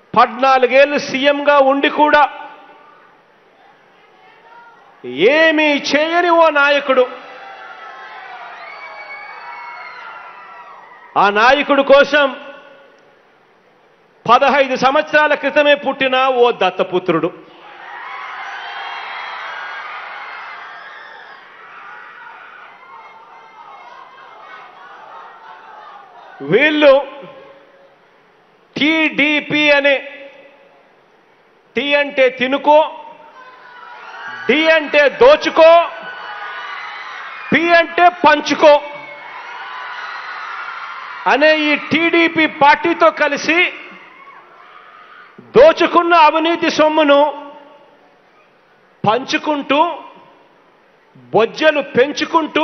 14 ఏళ్ళు సీఎంగా ఉండి కూడా ఏమీ చేయని ఓ నాయకుడు, ఆ నాయకుడు కోసం 15 సంవత్సరాల క్రితమే పుట్టిన ఓ దత్తపుత్రుడు. వీళ్ళు టీడీపీ అనే, టీ అంటే తినుకో, డి అంటే దోచుకో, పి అంటే పంచుకో అనే ఈ టీడీపీ పార్టీతో కలిసి దోచుకున్న అవినీతి సొమ్మును పంచుకుంటూ, బొజ్జలు పెంచుకుంటూ,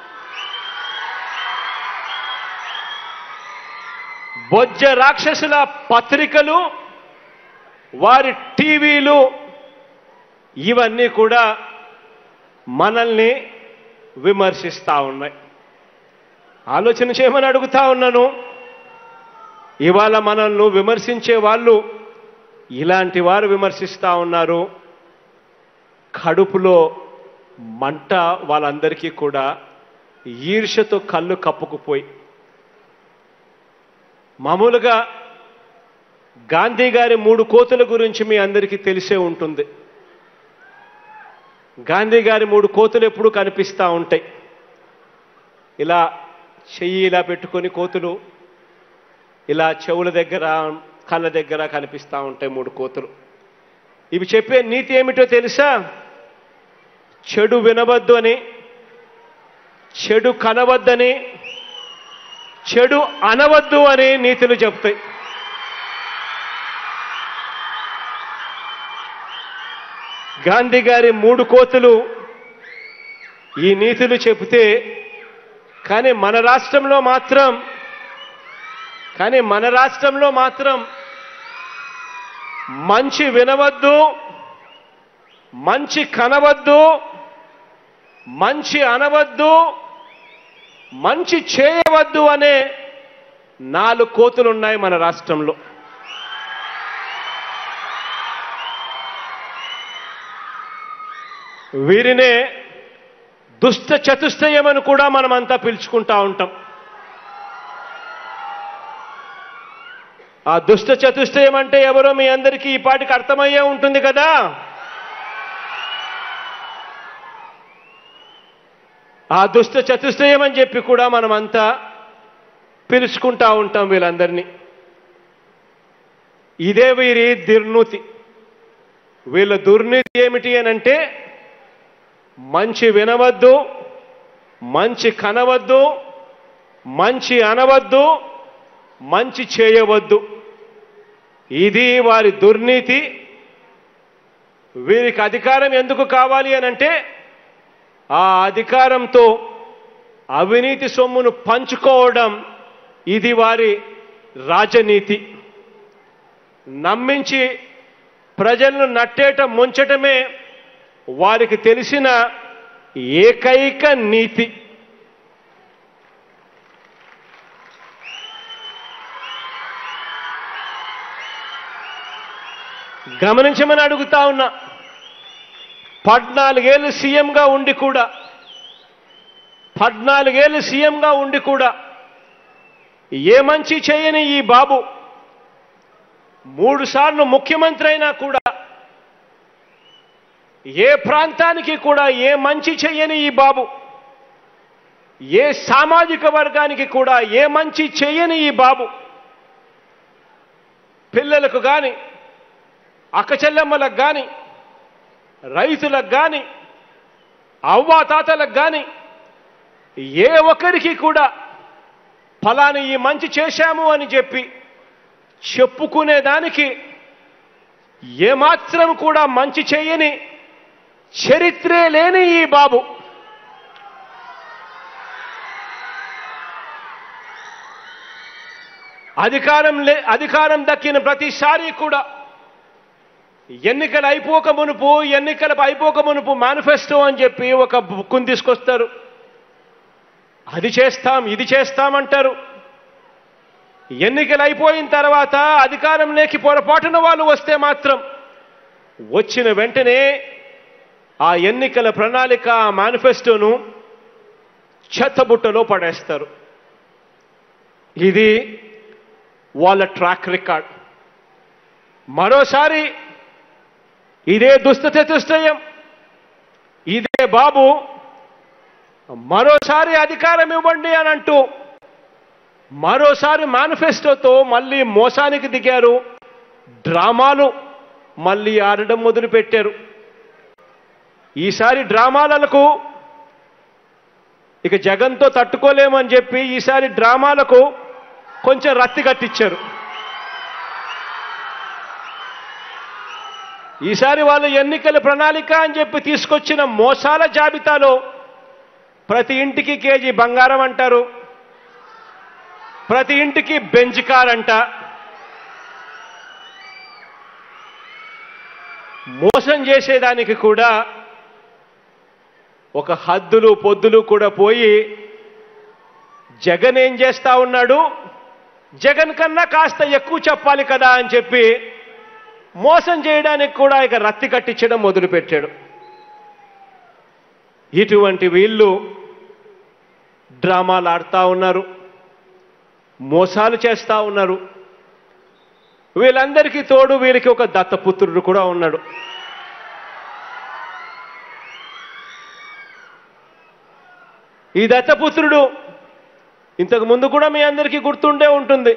బొజ్జ రాక్షసుల పత్రికలు, వారి టీవీలు ఇవన్నీ కూడా మనల్ని విమర్శిస్తూ ఉన్నాయి. ఆలోచన చేయమని అడుగుతా ఉన్నాను. ఇవాళ మనల్ని విమర్శించే వాళ్ళు ఇలాంటి వారు విమర్శిస్తూ ఉన్నారు. కడుపులో మంట వాళ్ళందరికీ కూడా ఈర్ష్యతో కళ్ళు కప్పుకుపోయి, మామూలుగా గాంధీ గారి 3 కోతుల గురించి మీ అందరికీ తెలిసే ఉంటుంది. గాంధీ గారి 3 కోతులు ఎప్పుడూ కనిపిస్తూ ఉంటాయి. ఇలా చెయ్యి ఇలా పెట్టుకొని కోతులు ఇలా చెవుల దగ్గర, కళ్ళ దగ్గర కనిపిస్తూ ఉంటాయి 3 కోతులు. ఇవి చెప్పే నీతి ఏమిటో తెలుసా? చెడు వినవద్దు అని, చెడు కనవద్దని, చెడు అనవద్దు అని నీతులు చెప్తాయి. గాంధీ గారి 3 కోతులు ఈ నీతులు చెబితే, కానీ మన రాష్ట్రంలో మాత్రం మంచి వినవద్దు, మంచి కనవద్దు, మంచి అనవద్దు, మంచి చేయవద్దు అనే 4 కోతులు ఉన్నాయి మన రాష్ట్రంలో. వీరినే దుష్ట చతుష్టయం అని కూడా మనమంతా పిలుచుకుంటా ఉంటాం. ఆ దుష్ట చతుష్టయం అంటే ఎవరో మీ అందరికీ ఈ పాటికి అర్థమయ్యే ఉంటుంది కదా. ఆ దుష్ట చతుష్టయం అని చెప్పి కూడా మనమంతా పిలుచుకుంటా ఉంటాం వీళ్ళందరినీ. ఇదే వీరి దుర్నీతి. వీళ్ళ దుర్నీతి ఏమిటి అనంటే, మంచి వినవద్దు, మంచి కనవద్దు, మంచి అనవద్దు, మంచి చేయవద్దు. ఇది వారి దుర్నీతి. వీరికి అధికారం ఎందుకు కావాలి అనంటే, ఆ అధికారంతో అవినీతి సొమ్మును పంచుకోవడం, ఇది వారి రాజనీతి. నమ్మించి ప్రజలను నట్టేట ముంచటమే వారికి తెలిసిన ఏకైక నీతి. గమనించమని అడుగుతా ఉన్నా. 14 ఏళ్ళు సీఎంగా ఉండి కూడా ఏ మంచి చేయని ఈ బాబు 3 సార్లు ముఖ్యమంత్రి అయినా కూడా, ఏ ప్రాంతానికి కూడా ఏ మంచి చేయని ఈ బాబు, ఏ సామాజిక వర్గానికి కూడా ఏ మంచి చేయని ఈ బాబు, పిల్లలకు కానీ, అక్కచెల్లెమ్మలకు కానీ, రైతులకు కానీ, అవ్వాతాతలకు కానీ ఏ ఒక్కరికి కూడా ఫలాని ఈ మంచి చేశాము అని చెప్పి చెప్పుకునేదానికి ఏమాత్రం కూడా మంచి చేయని, చరిత్రే లేని ఈ బాబు అధికారం దక్కిన ప్రతిసారి కూడా ఎన్నికలు అయిపోక మునుపు మేనిఫెస్టో అని చెప్పి ఒక బుక్కును తీసుకొస్తారు. అది చేస్తాం, ఇది చేస్తామంటారు. ఎన్నికలు అయిపోయిన తర్వాత అధికారంలోకి పొరపాటున వాళ్ళు వస్తే మాత్రం వచ్చిన వెంటనే ఆ ఎన్నికల ప్రణాళిక మేనిఫెస్టోను చెత్తబుట్టలో పడేస్తారు. ఇది వాళ్ళ ట్రాక్ రికార్డ్. మరోసారి ఇదే దుష్టచతుష్టయం, ఇదే బాబు మరోసారి అధికారం ఇవ్వండి అని అంటూ మరోసారి మేనిఫెస్టోతో మళ్ళీ మోసానికి దిగారు. డ్రామాలు మళ్ళీ ఆడడం మొదలుపెట్టారు. ఈసారి డ్రామాలకు ఇక జగన్తో తట్టుకోలేమని చెప్పి ఈసారి డ్రామాలకు కొంచెం రత్తి కట్టించారు. ఈసారి వాళ్ళు ఎన్నికల ప్రణాళిక అని చెప్పి తీసుకొచ్చిన మోసాల జాబితాలో ప్రతి ఇంటికి కేజీ బంగారం అంటారు, ప్రతి ఇంటికి బెంజ్ కార్ అంట. మోసం చేసేదానికి కూడా ఒక హద్దులు పొద్దులు కూడా పోయి జగన్ ఏం చేస్తా ఉన్నాడు, జగన్ కన్నా కాస్త ఎక్కువ చెప్పాలి కదా అని చెప్పి మోసం చేయడానికి కూడా ఇక రత్తి కట్టించడం మొదలుపెట్టాడు. ఇటువంటి వీళ్ళు డ్రామాలు ఆడుతూ ఉన్నారు, మోసాలు చేస్తూ ఉన్నారు. వీళ్ళందరికీ తోడు వీరికి ఒక దత్తపుత్రుడు కూడా ఉన్నాడు. ఈ దత్తపుత్రుడు ఇంతకు ముందు కూడా మీ అందరికీ గుర్తుండే ఉంటుంది.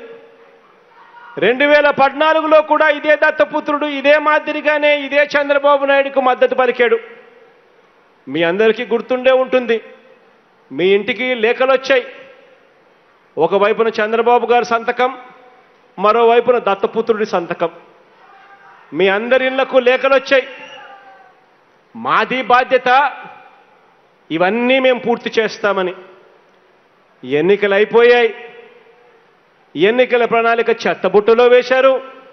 2014లో కూడా ఇదే దత్తపుత్రుడు ఇదే మాదిరిగానే ఇదే చంద్రబాబు నాయుడుకు మద్దతు పలికాడు. మీ అందరికీ గుర్తుండే ఉంటుంది. మీ ఇంటికి లేఖలు వచ్చాయి. ఒకవైపున చంద్రబాబు గారి సంతకం, మరోవైపున దత్తపుత్రుడి సంతకం. మీ అందరి ఇళ్లకు లేఖలు వచ్చాయి. మాది బాధ్యత, ఇవన్నీ మేము పూర్తి చేస్తామని. ఎన్నికలు అయిపోయాయి. ఎన్నికల ప్రణాళిక చెత్తబుట్టలో వేశారు.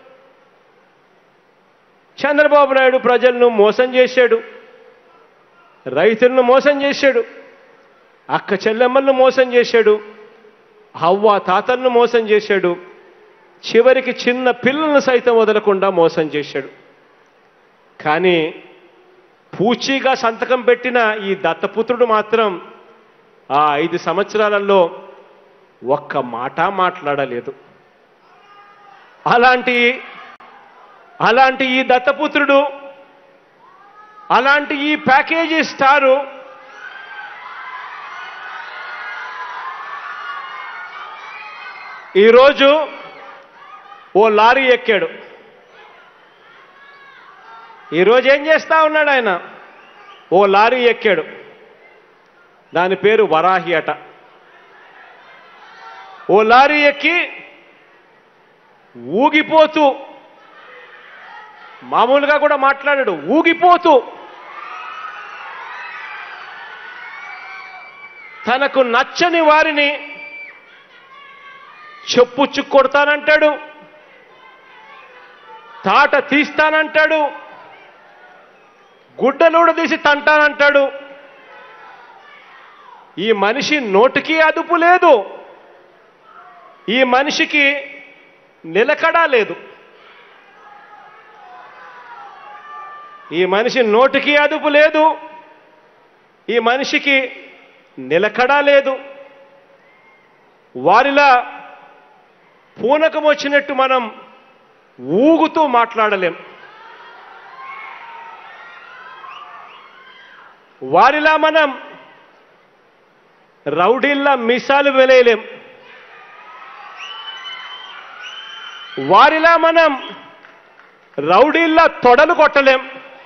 చంద్రబాబు నాయుడు ప్రజలను మోసం చేశాడు, రైతులను మోసం చేశాడు, అక్క చెల్లెమ్మలను మోసం చేశాడు, అవ్వ తాతలను మోసం చేశాడు, చివరికి చిన్న పిల్లలను సైతం వదలకుండా మోసం చేశాడు. కానీ పూచీగా సంతకం పెట్టిన ఈ దత్తపుత్రుడు మాత్రం ఆ 5 సంవత్సరాలలో ఒక్క మాట మాట్లాడలేదు. అలాంటి ఈ దత్తపుత్రుడు, అలాంటి ఈ ప్యాకేజీ స్టారు ఈరోజు ఓ లారీ ఎక్కాడు. ఈరోజు ఏం చేస్తా ఉన్నాడు ఆయన? ఓ లారీ ఎక్కాడు. దాని పేరు వరాహి అట. ఓ లారీ ఎక్కి ఊగిపోతూ, మామూలుగా కూడా మాట్లాడాడు, ఊగిపోతూ తనకు నచ్చని వారిని చెప్పుచ్చు కొడతానంటాడు, తాట తీస్తానంటాడు, గుడ్డలూడ తీసి తంటానంటాడు. ఈ మనిషి నోటికి అదుపు లేదు, ఈ మనిషికి నిలకడా లేదు. ఈ మనిషి నోటికి అదుపు లేదు, ఈ మనిషికి నిలకడా లేదు. వారిలా పూనకం వచ్చినట్టు మనం ఊగుతూ మాట్లాడలేం. వారిలా మనం రౌడీల్లా మీసాలు వెలేయలేం. వారిలా మనం రౌడీల్లా తొడలు కొట్టలేం.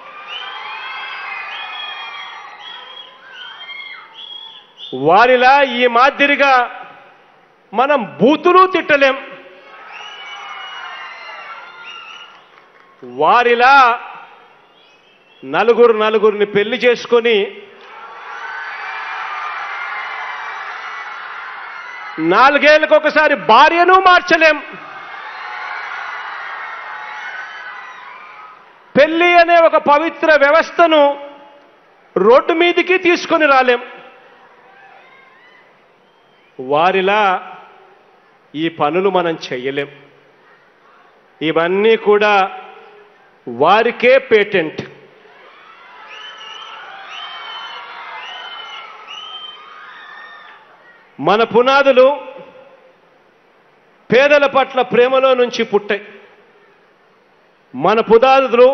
వారిలా ఈ మాదిరిగా మనం బూతులు తిట్టలేం. వారిలా నలుగురిని పెళ్లి చేసుకొని 4 ఏళ్లకు ఒకసారి భార్యను మార్చలేం. పెళ్లి అనే ఒక పవిత్ర వ్యవస్థను రోడ్డు మీదికి తీసుకొని రాలేం. వారిలా ఈ పనులు మనం చెయ్యలేం. ఇవన్నీ కూడా వారికే పేటెంట్. మన పునాదులు పేదల పట్ల ప్రేమలో నుంచి పుట్టాయి. మన పునాదులు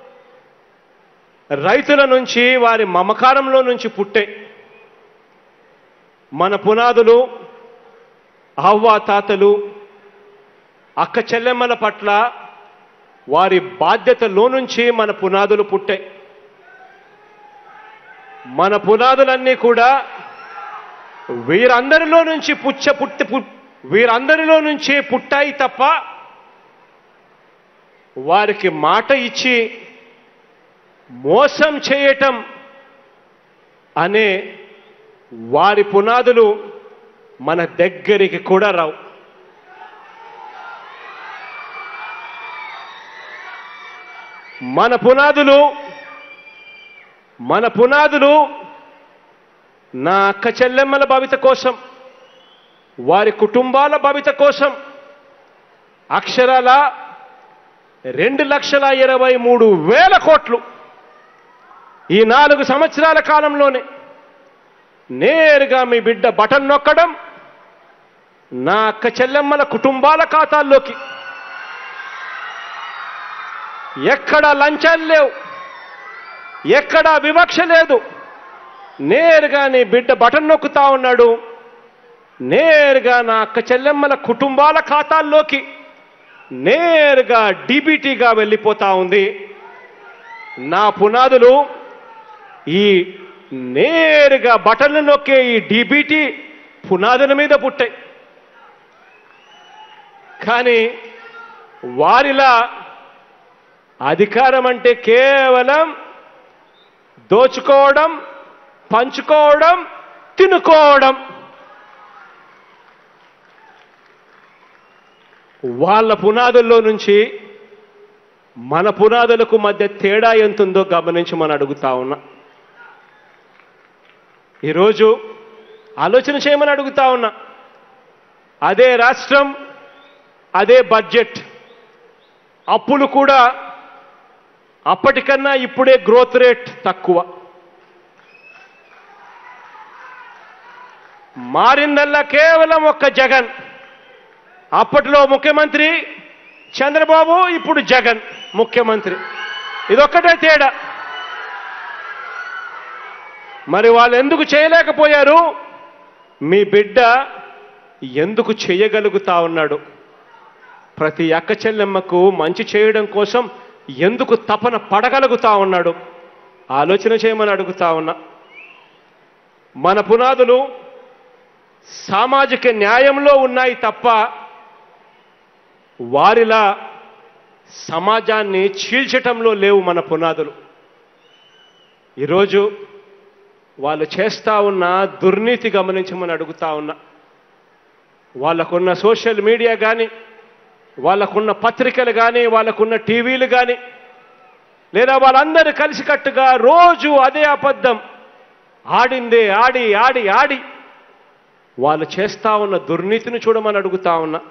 రైతుల నుంచి వారి మమకారంలో నుంచి పుట్టాయి. మన పునాదులు అవ్వ తాతలు అక్క చెల్లెమ్మల పట్ల వారి బాధ్యతలో నుంచి మన పునాదులు పుట్టాయి. మన పునాదులన్నీ కూడా వీరందరిలో నుంచి వీరందరిలో నుంచే పుట్టాయి తప్ప వారికి మాట ఇచ్చి మోసం చేయటం అనే వారి పునాదులు మన దగ్గరికి కూడా రావు. మన పునాదులు నా అక్క చెల్లెమ్మల భవిత కోసం, వారి కుటుంబాల భవిత కోసం అక్షరాల 2,23,000 కోట్లు ఈ 4 సంవత్సరాల కాలంలోనే నేరుగా మీ బిడ్డ బటన్ నొక్కడం నా అక్క చెల్లెమ్మల కుటుంబాల ఖాతాల్లోకి. ఎక్కడా లంచాలు లేవు, ఎక్కడా వివక్ష లేదు. నేరుగా నీ బిడ్డ బటన్ నొక్కుతా ఉన్నాడు. నేరుగా నా అక్క చెల్లెమ్మల కుటుంబాల ఖాతాల్లోకి నేరుగా డీబీటీగా వెళ్ళిపోతా ఉంది. నా పునాదులు ఈ నేరుగా బటన్లు నొక్కే ఈ డీబీటీ పునాదుల మీద పుట్టాయి. కానీ వారిలా అధికారం అంటే కేవలం దోచుకోవడం, పంచుకోవడం, తినుకోవడం. వాళ్ళ పునాదుల్లో నుంచి మన పునాదులకు మధ్య తేడా ఎంతుందో గమనించమని అడుగుతా ఉన్నా. ఈరోజు ఆలోచన చేయమని అడుగుతా ఉన్నా. అదే రాష్ట్రం, అదే బడ్జెట్, అప్పులు కూడా అప్పటికన్నా ఇప్పుడే గ్రోత్ రేట్ తక్కువ. మారిందల్లా కేవలం ఒక్క జగన్. అప్పట్లో ముఖ్యమంత్రి చంద్రబాబు, ఇప్పుడు జగన్ ముఖ్యమంత్రి. ఇదొక్కటే తేడా. మరి వాళ్ళు ఎందుకు చేయలేకపోయారు? మీ బిడ్డ ఎందుకు చేయగలుగుతా ఉన్నాడు? ప్రతి అక్క చెల్లెమ్మకు మంచి చేయడం కోసం ఎందుకు తపన పడగలుగుతా ఉన్నాడు? ఆలోచన చేయమని అడుగుతా ఉన్నా. మన పునాదులు సామాజిక న్యాయంలో ఉన్నాయి తప్ప వారిలా సమాజాన్ని చీల్చటంలో లేవు మన పునాదులు. ఈరోజు వాళ్ళు చేస్తా ఉన్న దుర్నీతి గమనించమని అడుగుతా ఉన్నా. వాళ్ళకున్న సోషల్ మీడియా కానీ, వాళ్ళకున్న పత్రికలు కానీ, వాళ్ళకున్న టీవీలు కానీ, లేదా వాళ్ళందరూ కలిసికట్టుగా రోజు అదే అబద్ధం ఆడిందే ఆడి ఆడి ఆడి వాళ్ళు చేస్తా ఉన్న దుర్నీతిని చూడమని అడుగుతా ఉన్నా.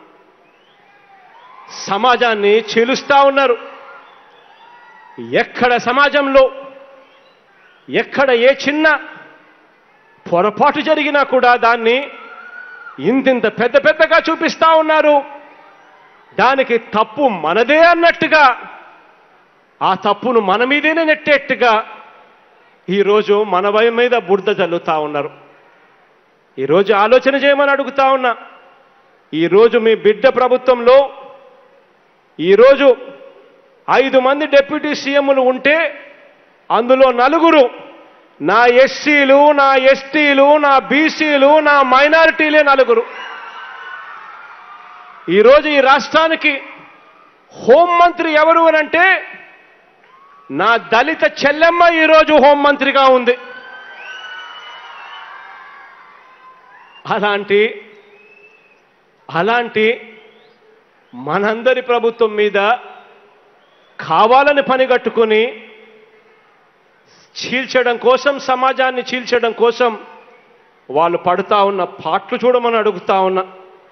సమాజాన్ని చీలుస్తా ఉన్నారు. ఎక్కడ సమాజంలో ఎక్కడ ఏ చిన్న పొరపాటు జరిగినా కూడా దాన్ని ఇంతింత పెద్ద పెద్దగా చూపిస్తా ఉన్నారు. దానికి తప్పు మనదే అన్నట్టుగా, ఆ తప్పును మన మీదేనే నెట్టేట్టుగా ఈరోజు మన మీద బురద చల్లుతా ఉన్నారు. ఈరోజు ఆలోచన చేయమని అడుగుతా ఉన్నా. ఈరోజు మీ బిడ్డ ప్రభుత్వంలో ఈరోజు 5 మంది డిప్యూటీ సీఎంలు ఉంటే అందులో 4 నా ఎస్సీలు, నా ఎస్టీలు, నా బీసీలు, నా మైనారిటీలే 4. ఈరోజు ఈ రాష్ట్రానికి హోంమంత్రి ఎవరు అనంటే నా దళిత చెల్లెమ్మ ఈరోజు హోంమంత్రిగా ఉంది. అలాంటి మనందరి ప్రభుత్వం మీద కావాలని పనిగట్టుకుని చీల్చడం కోసం, సమాజాన్ని చీల్చడం కోసం వాళ్ళు పడుతా ఉన్న పాట్లు చూడమని అడుగుతా ఉన్నా.